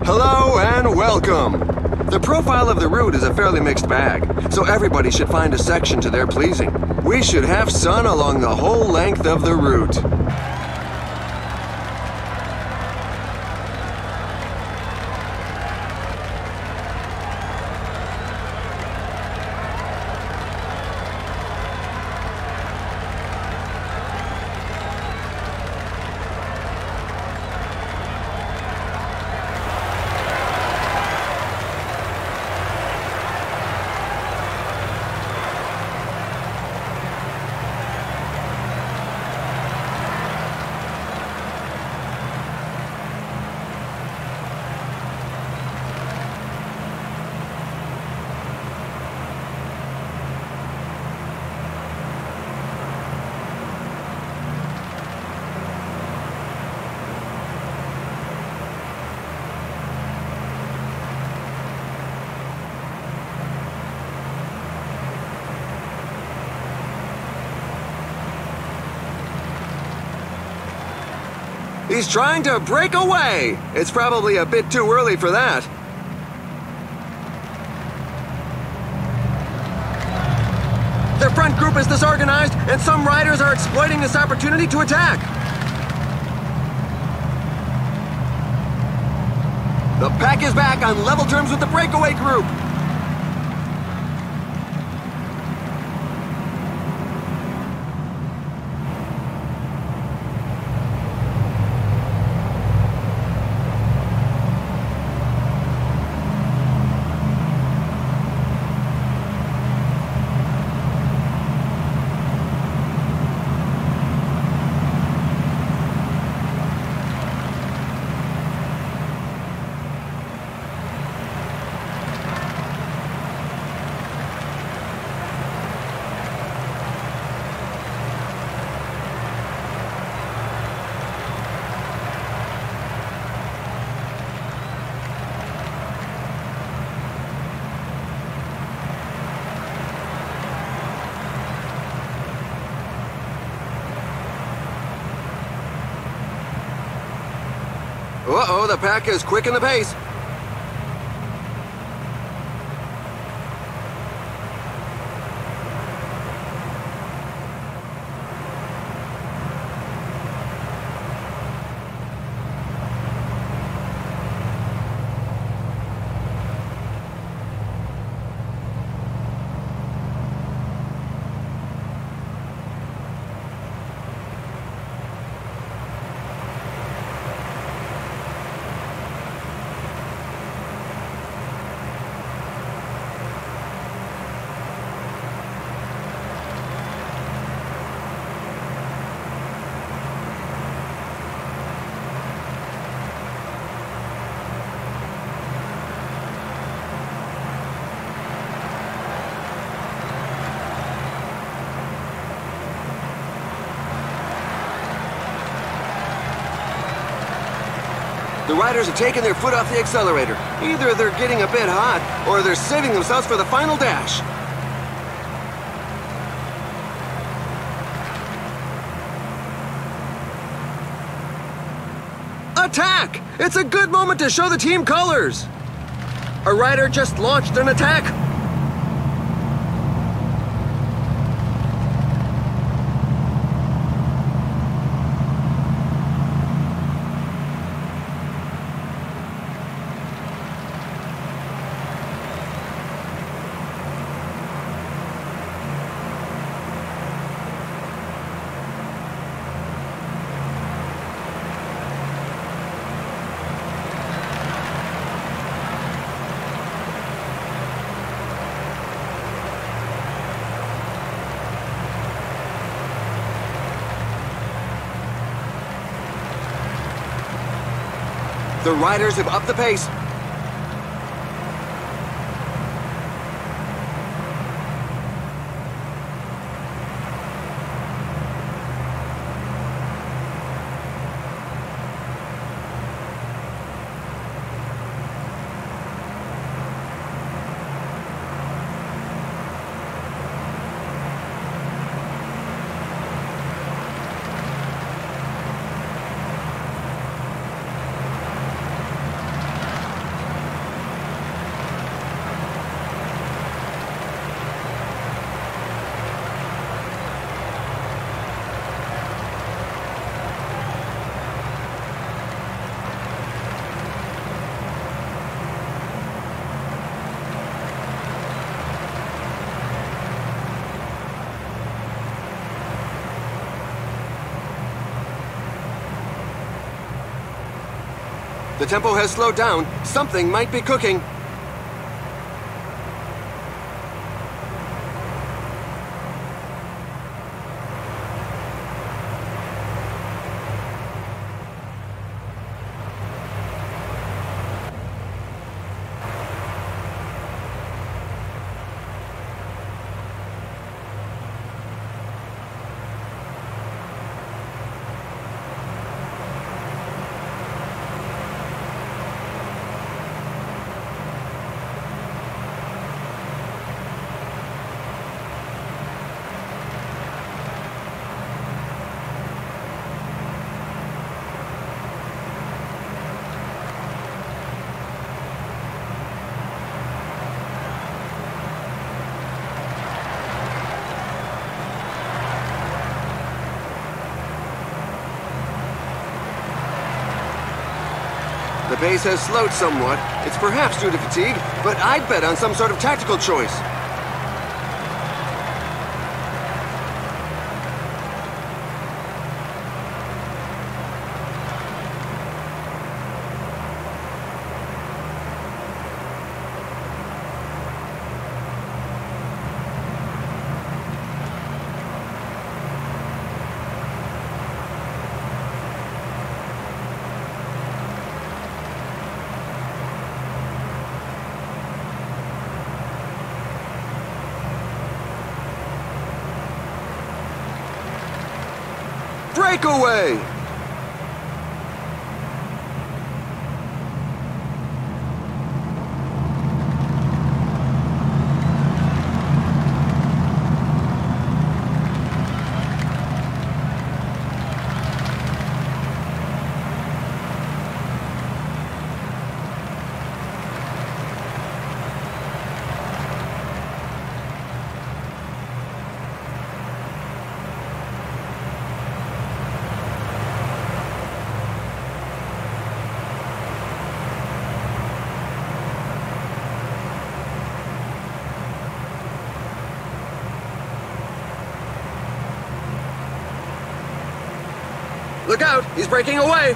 Hello and welcome! The profile of the route is a fairly mixed bag, so everybody should find a section to their pleasing. We should have sun along the whole length of the route. He's trying to break away! It's probably a bit too early for that. Their front group is disorganized, and some riders are exploiting this opportunity to attack. The pack is back on level terms with the breakaway group. Uh-oh, the pack is quick in the pace. The riders have taken their foot off the accelerator. Either they're getting a bit hot, or they're saving themselves for the final dash. Attack! It's a good moment to show the team colors! A rider just launched an attack. The riders have upped the pace. The tempo has slowed down. Something might be cooking. The pace has slowed somewhat. It's perhaps due to fatigue, but I'd bet on some sort of tactical choice. Breakaway! Look out! He's breaking away!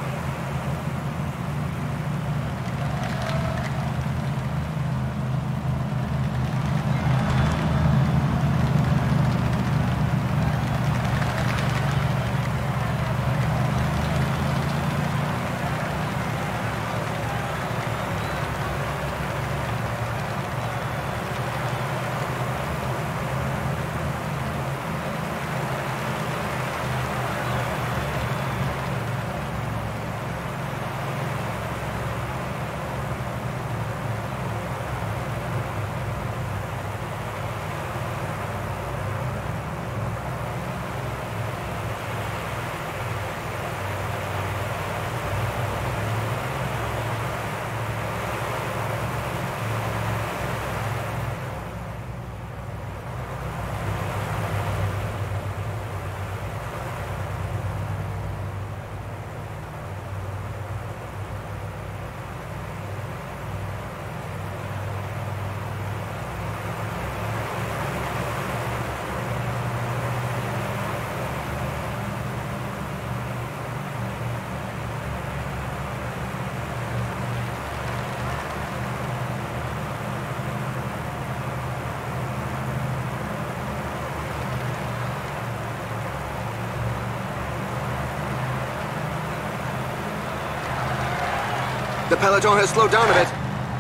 The peloton has slowed down a bit.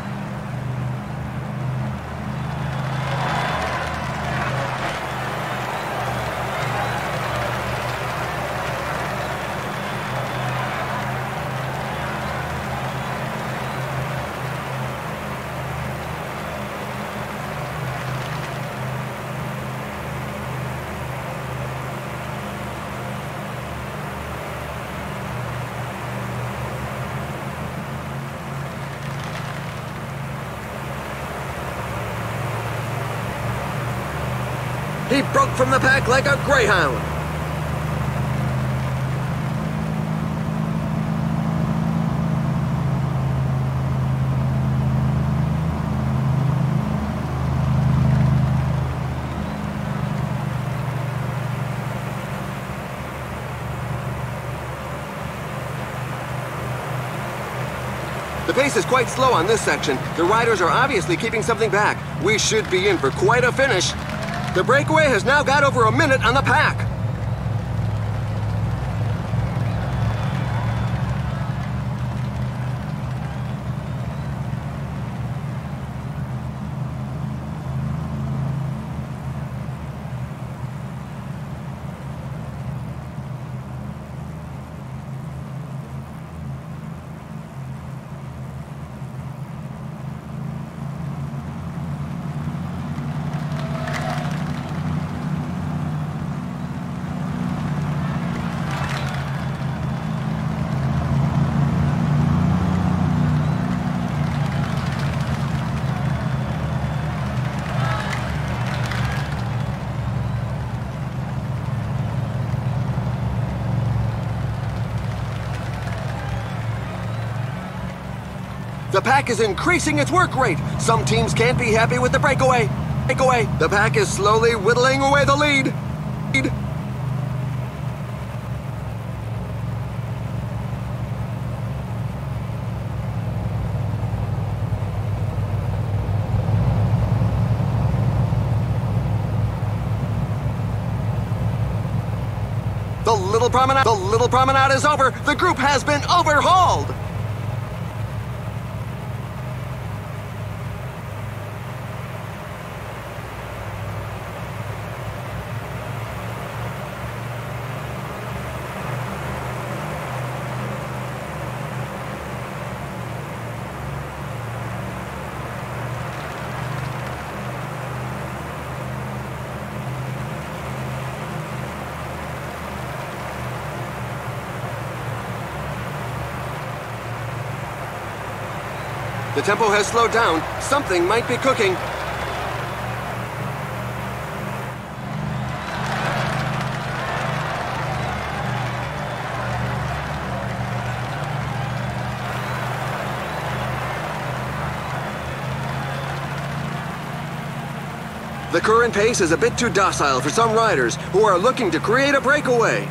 He broke from the pack like a greyhound. pace is quite slow on this section. The riders are obviously keeping something back. We should be in for quite a finish. The breakaway has now got over a minute on the pack. The pack is increasing its work rate. Some teams can't be happy with the breakaway. The pack is slowly whittling away the lead. The little promenade is over. The group has been overhauled. The tempo has slowed down. Something might be cooking. The current pace is a bit too docile for some riders who are looking to create a breakaway.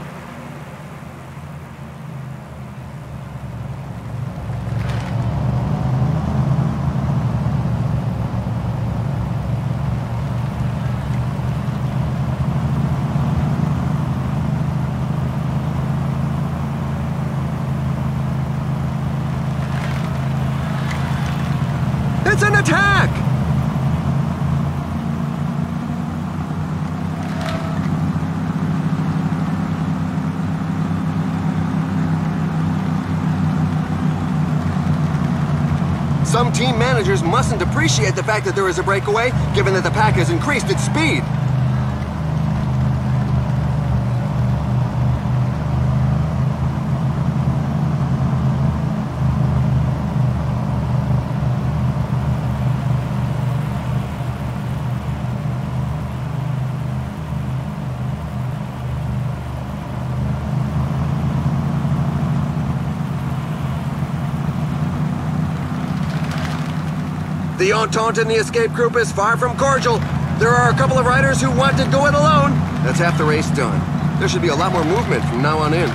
It's an attack! Some team managers mustn't appreciate the fact that there is a breakaway, given that the pack has increased its speed. The entente in the escape group is far from cordial. There are a couple of riders who want to go it alone. That's half the race done. There should be a lot more movement from now on in.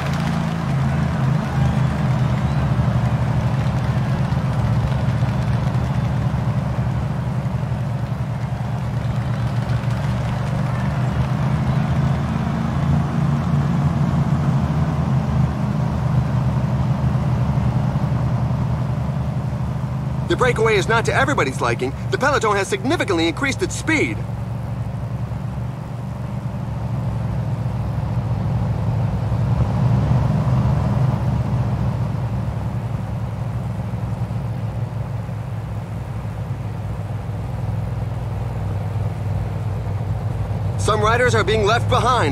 The breakaway is not to everybody's liking. The peloton has significantly increased its speed. Some riders are being left behind.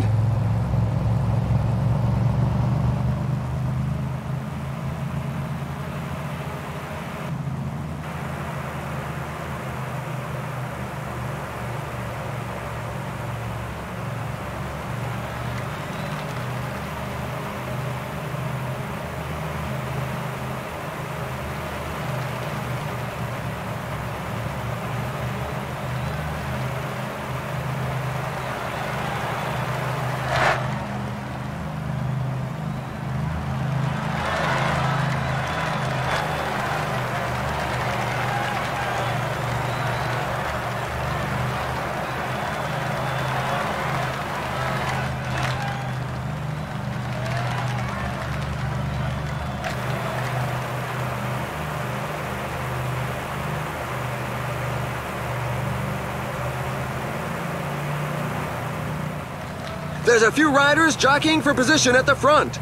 There's a few riders jockeying for position at the front.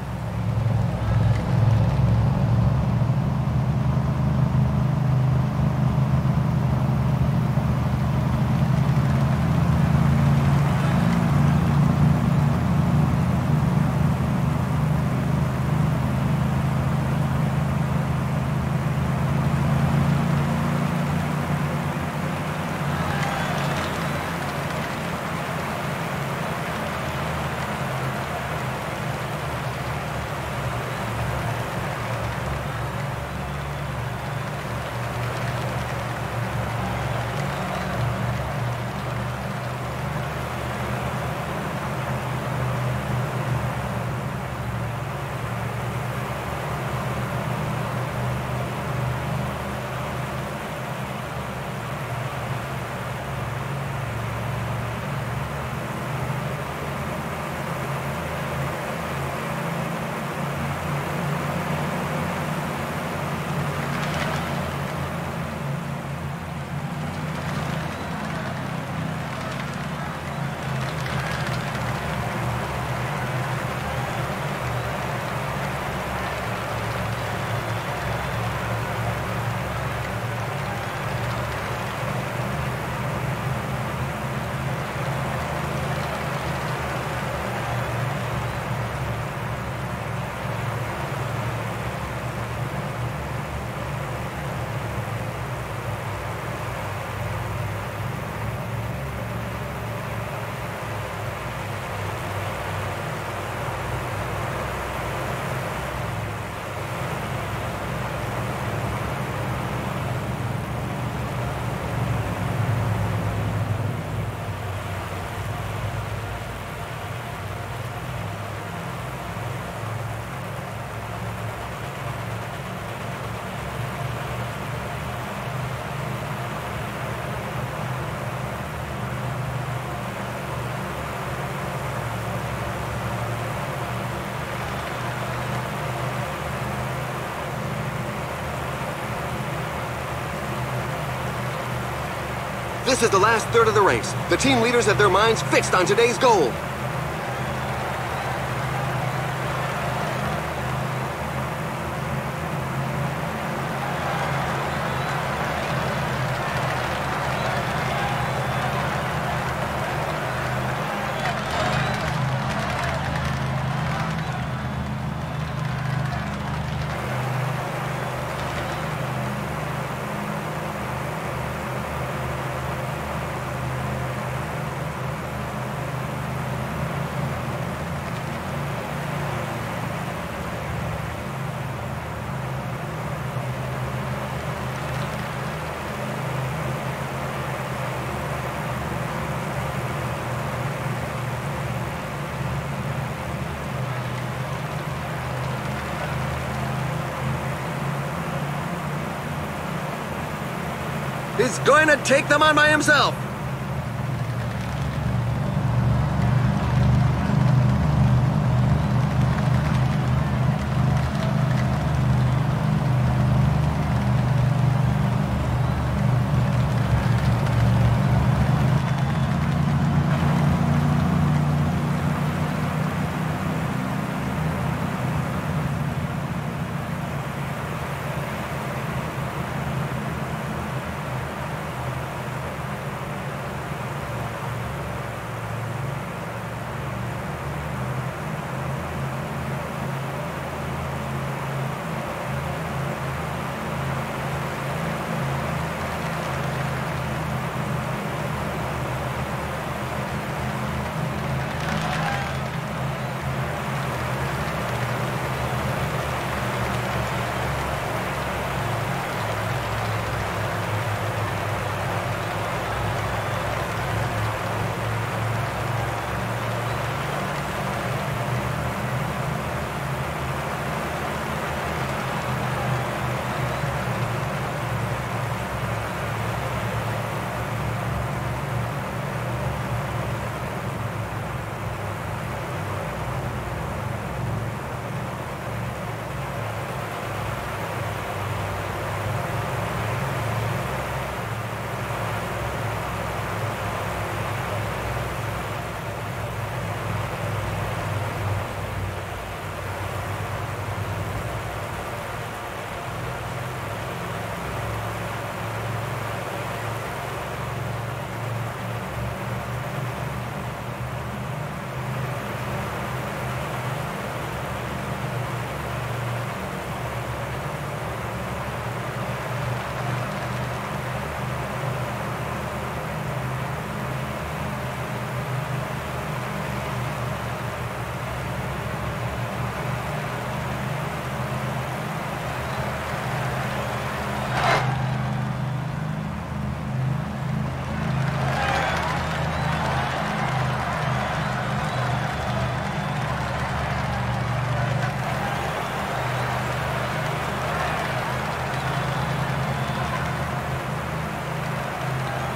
This is the last third of the race. The team leaders have their minds fixed on today's goal. He's going to take them on by himself.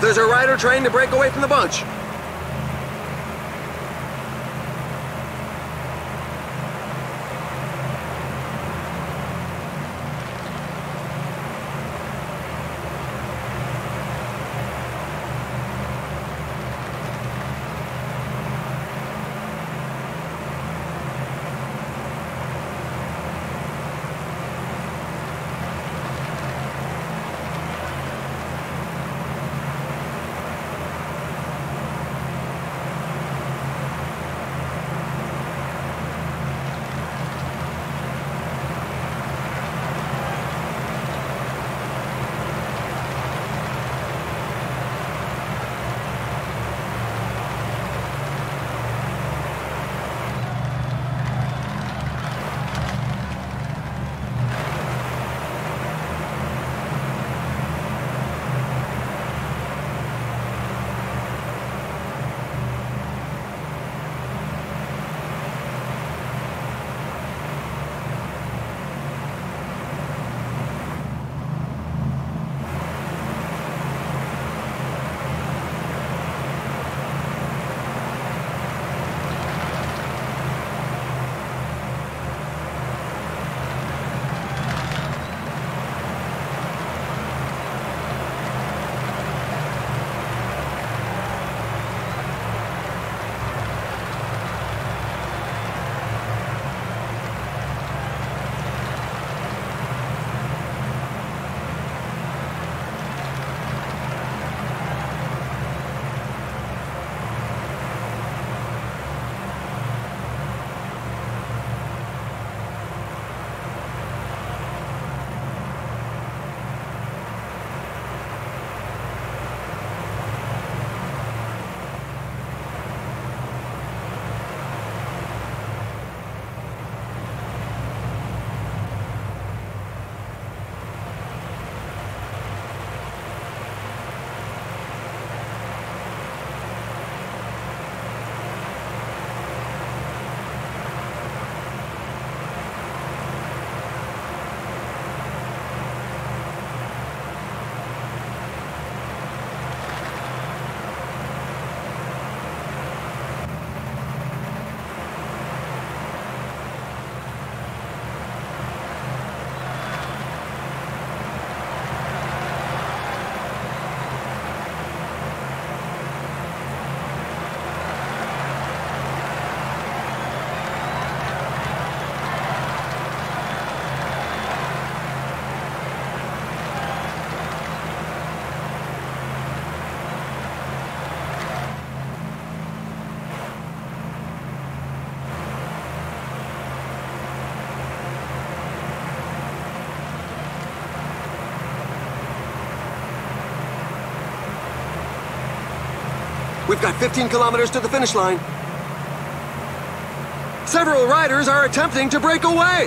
There's a rider trying to break away from the bunch. We've got 15 kilometers to the finish line. Several riders are attempting to break away.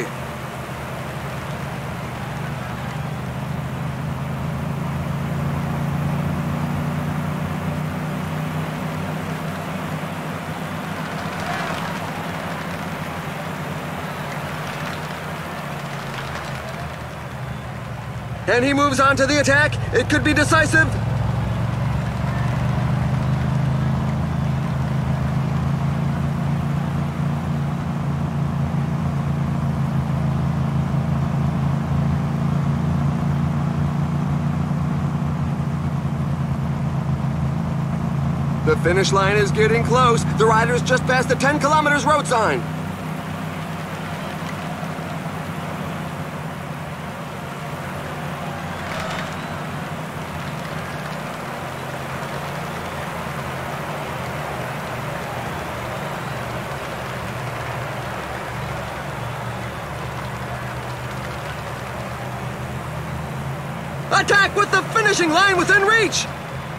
And he moves on to the attack. It could be decisive. The finish line is getting close. The riders just passed the 10 kilometers road sign. Attack with the finishing line within reach!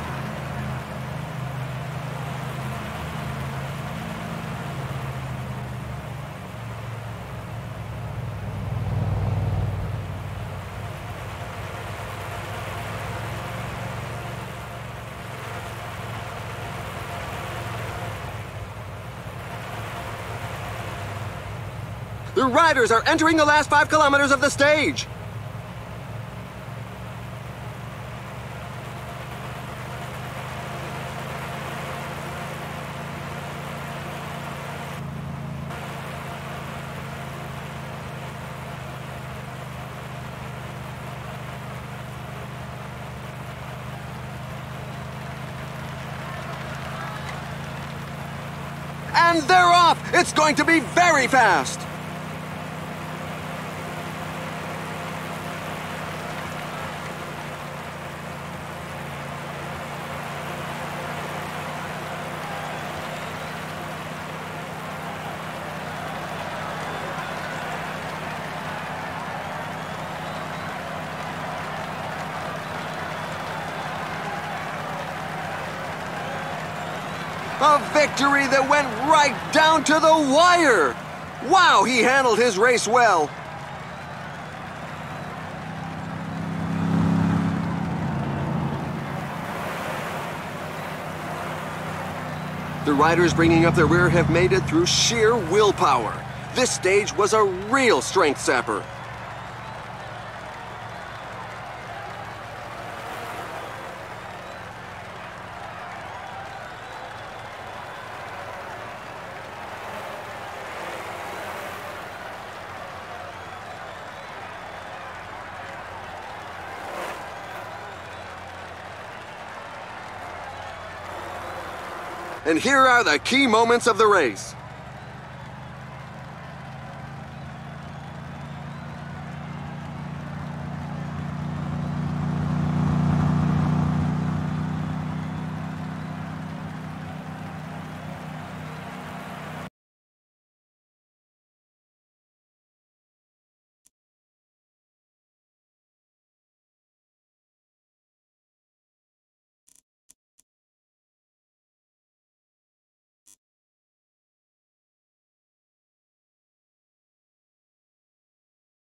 The riders are entering the last 5 kilometers of the stage. And they're off! It's going to be very fast! A victory that went right down to the wire! Wow, he handled his race well! The riders bringing up the rear have made it through sheer willpower. This stage was a real strength sapper. And here are the key moments of the race.